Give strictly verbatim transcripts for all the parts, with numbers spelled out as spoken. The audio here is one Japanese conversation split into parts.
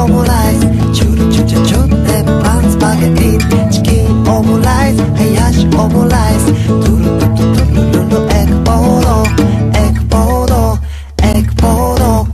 オムライス、チュルチュチュチュ鉄板スパゲティ、チキンオムライス、ハヤシオムライス、トゥルトゥトゥトゥルルルエッグボード、エッグボード、エッグボード。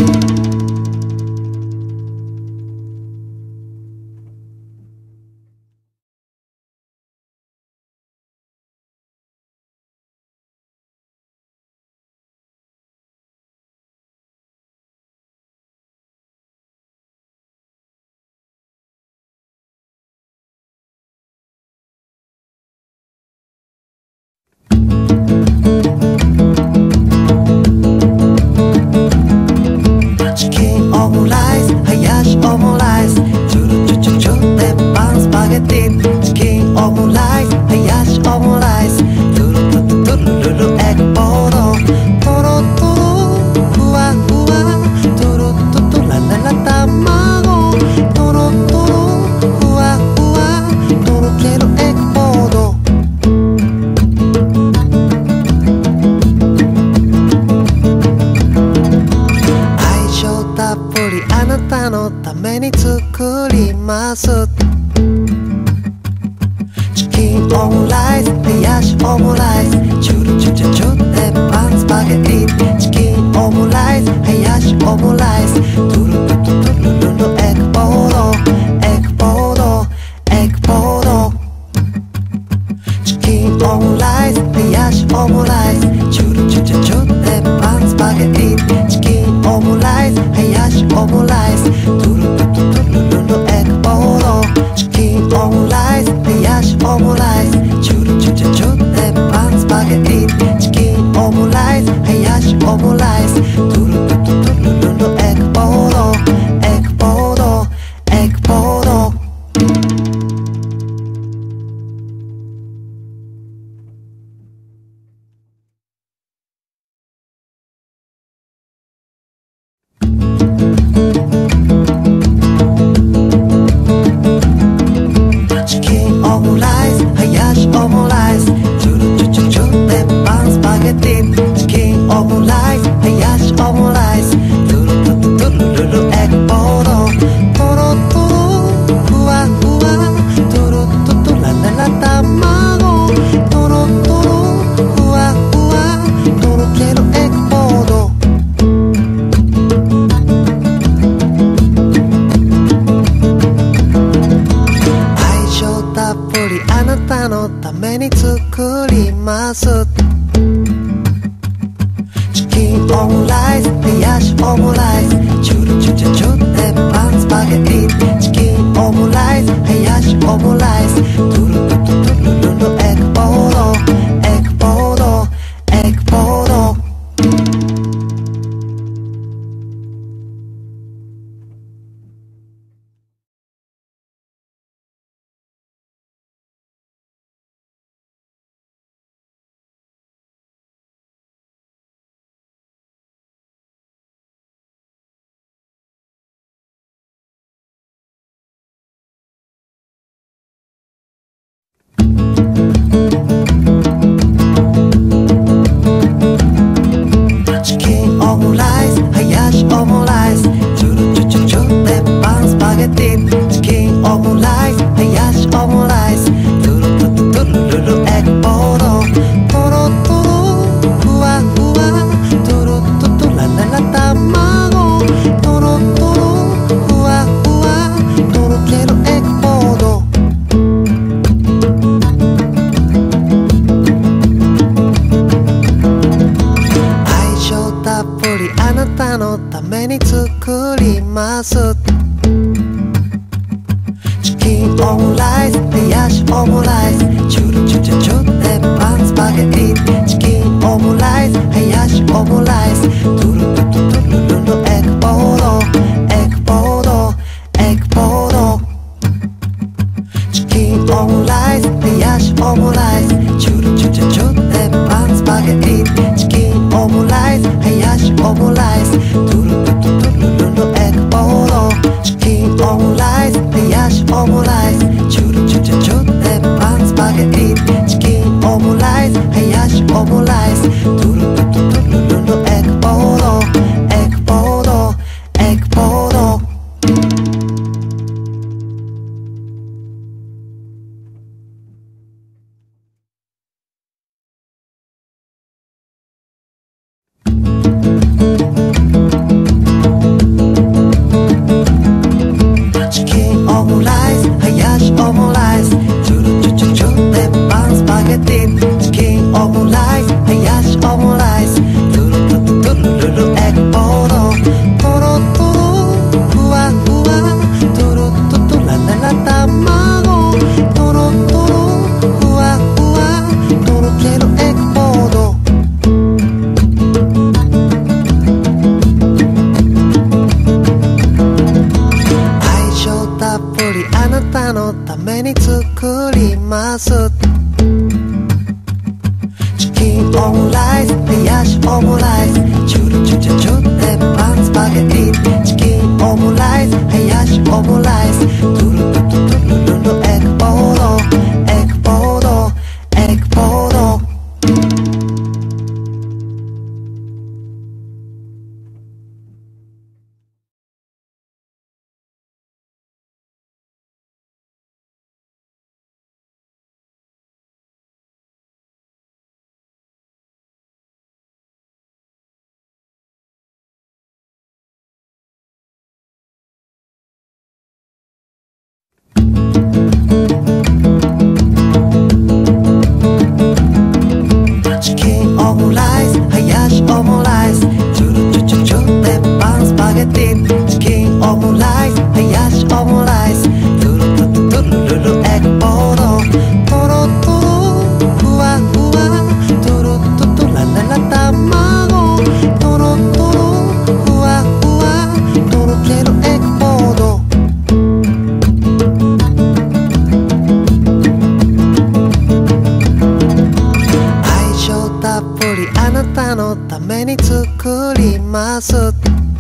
チキンオムライス、ハヤシオムライス、チュルチュチュチュ鉄板スパゲティ、チキンオムライス、ハヤシオムライス、トゥルトゥトゥトゥルルルエッグボード、トロトロふわふわ、トゥルトゥトゥラララ卵、トロトロふわふわ、とろけるエッグボード。たっぷりあなたのために作ります。チキンオムライス、ハヤシオムライス、チュルチュチュチュ鉄板スパゲティ、チキンオムライス、ハヤシオムライス、トゥルトゥトゥトゥルルルエッグボード、エッグボード、エッグボード。チキンオムライス、ハヤシオムライス、チュルチュチュチュ鉄板スパゲティ、チキンオムライス、ハヤシオムライス、トゥルトゥトゥトゥルルルエッグボード、チキンオムライス、ハヤシオムライス、チュルチュチュチュ鉄板スパゲティ、チキンオムライス、ハヤシオムライス、トゥルトゥトゥトゥルルルエッグボード、エッグボード、エッグボード。チキンオムライス、ハヤシオムライス、チュルチュチュチュ鉄板スパゲティ、チキンオムライス、ハヤシオムライス、トゥルトゥトゥルルルエッグボード、トロトロふわふわ、トゥルトゥトゥラララ卵、トロトロふわふわ、とろけるエッグボード。たっぷりあなたのために作ります。チキンオムライス、ハヤシオムライス、チュルチュチュチュ鉄板スパゲティ、チキンオムライス、ハヤシオムライス、トゥルトゥトゥトゥルルルエッグボード、エッグボード、エッグボード。チキンオムライス、ハヤシオムライス、チュルチュチュチュ鉄板スパゲティ、チキンオムライス、ハヤシオムライス、トゥルトゥトゥトゥルルルエッグボード、トロトロふわふわ、トゥルトゥトゥラララ卵、トロトロふわふわ、とろけるエッグボード。たっぷりあなたのために作ります。チキンオムライス、ハヤシオムライス、チュルチュチュチュ鉄板スパゲティ、チキンオムライス、ハヤシオムライス、トゥルトゥトゥトゥルルルエッグボード、エッグボード、エッグボード。チキンオムライス、ハヤシオムライス、チュルチュチュチュ鉄板スパゲティ、チキンオムライス、ハヤシオムライス、トゥルトゥトゥトゥルルルエッグボード、チキンオムライス、ハヤシオムライス、チュルチュチュチュ鉄板スパゲティ、チキンオムライス、ハヤシオムライス、トゥルトゥトゥトゥルルルエッグボード。 ために作ります。チキンオムライス、ハヤシオムライス、チュルチュチュチュ鉄板スパゲティ。チキンオムライス、ハヤシオムライス、トゥルトゥトゥトゥルルルエッグボード、エッグボード、エッグボード。チキンオムライス、ハヤシオムライス、チュルチュチュチュ鉄板スパゲティ。チキンオムライス、ハヤシオムライス、トゥルトゥトゥトゥルルルエッグボード。トロトロふわふわ、トゥルトゥトゥラララ卵。トロトロふわふわ、とろけるエッグボード。たっぷりあなたのために作ります。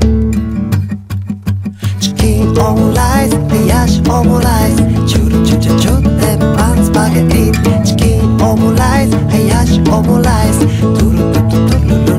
チキンオムライス、ハヤシオムライス、チュルチュチュチュ鉄板スパゲティ。チキンオムライス、ハヤシオムライス、トゥルトゥトゥトゥルル